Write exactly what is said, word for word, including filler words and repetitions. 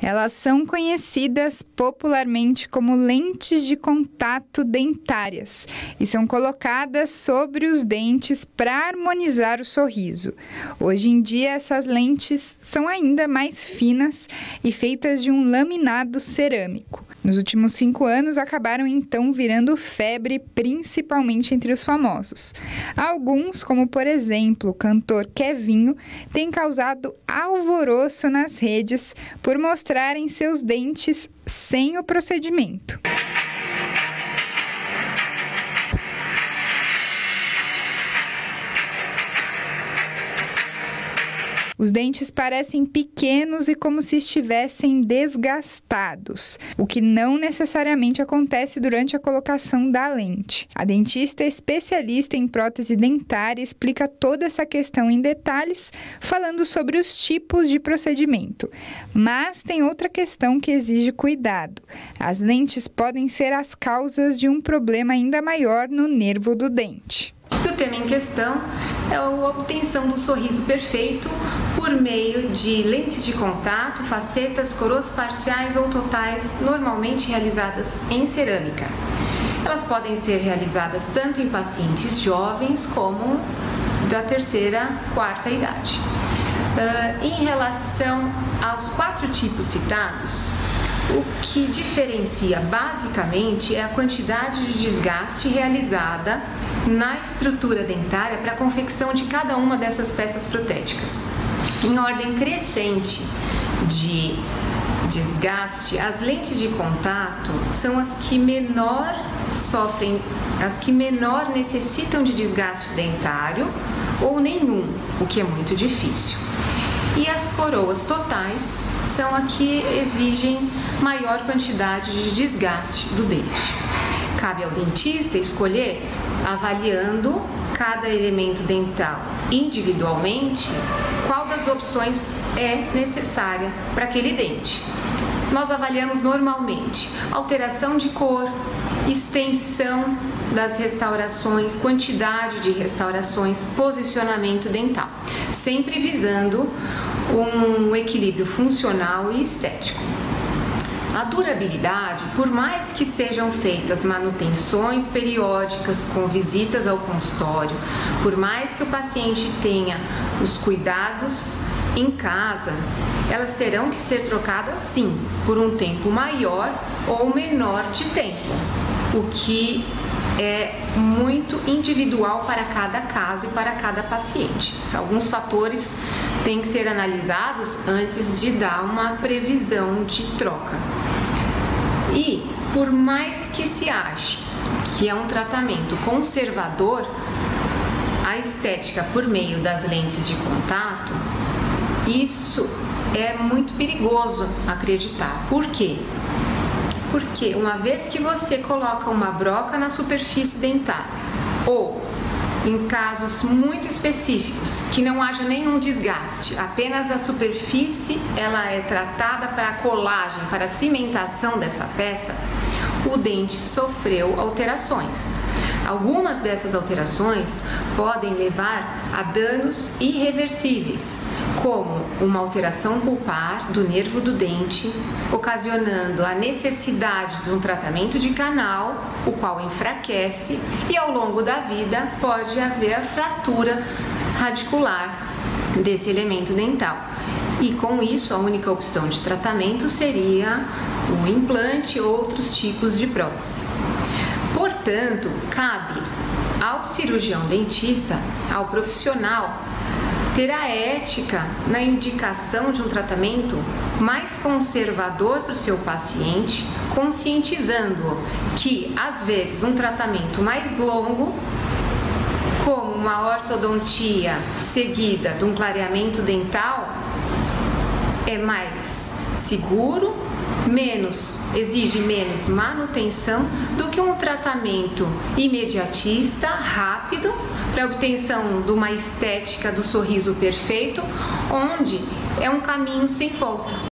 Elas são conhecidas popularmente como lentes de contato dentárias e são colocadas sobre os dentes para harmonizar o sorriso. Hoje em dia, essas lentes são ainda mais finas e feitas de um laminado cerâmico. Nos últimos cinco anos, acabaram então virando febre, principalmente entre os famosos. Alguns, como por exemplo o cantor Kevinho, têm causado alvoroço nas redes por mostrarem seus dentes sem o procedimento. Os dentes parecem pequenos e como se estivessem desgastados, o que não necessariamente acontece durante a colocação da lente. A dentista especialista em prótese dentária explica toda essa questão em detalhes, falando sobre os tipos de procedimento. Mas tem outra questão que exige cuidado. As lentes podem ser as causas de um problema ainda maior no nervo do dente. O tema em questão é a obtenção do sorriso perfeito por meio de lentes de contato, facetas, coroas parciais ou totais, normalmente realizadas em cerâmica. Elas podem ser realizadas tanto em pacientes jovens como da terceira, quarta idade. Uh, em relação aos quatro tipos citados, o que diferencia basicamente é a quantidade de desgaste realizada na estrutura dentária para a confecção de cada uma dessas peças protéticas. Em ordem crescente de desgaste, as lentes de contato são as que menor sofrem, as que menor necessitam de desgaste dentário ou nenhum, o que é muito difícil. E as coroas totais são as que exigem maior quantidade de desgaste do dente. Cabe ao dentista escolher, avaliando cada elemento dental individualmente, qual das opções é necessária para aquele dente. Nós avaliamos normalmente alteração de cor, extensão das restaurações, quantidade de restaurações, posicionamento dental, sempre visando um equilíbrio funcional e estético. A durabilidade, por mais que sejam feitas manutenções periódicas com visitas ao consultório, por mais que o paciente tenha os cuidados em casa, elas terão que ser trocadas sim, por um tempo maior ou menor de tempo, o que é muito individual para cada caso e para cada paciente. Alguns fatores têm que ser analisados antes de dar uma previsão de troca. E, por mais que se ache que é um tratamento conservador, a estética por meio das lentes de contato, isso é muito perigoso acreditar. Por quê? Porque uma vez que você coloca uma broca na superfície dentária, ou em casos muito específicos, que não haja nenhum desgaste, apenas a superfície ela é tratada para a colagem, para a cimentação dessa peça, o dente sofreu alterações. Algumas dessas alterações podem levar a danos irreversíveis, como uma alteração pulpar do nervo do dente, ocasionando a necessidade de um tratamento de canal, o qual enfraquece, e ao longo da vida pode haver a fratura radicular desse elemento dental. E com isso, a única opção de tratamento seria o implante ou outros tipos de prótese. Portanto, cabe ao cirurgião dentista, ao profissional, ter a ética na indicação de um tratamento mais conservador para o seu paciente, conscientizando-o que, às vezes, um tratamento mais longo, como uma ortodontia seguida de um clareamento dental, é mais seguro, menos, exige menos manutenção do que um tratamento imediatista, rápido, para obtenção de uma estética do sorriso perfeito, onde é um caminho sem volta.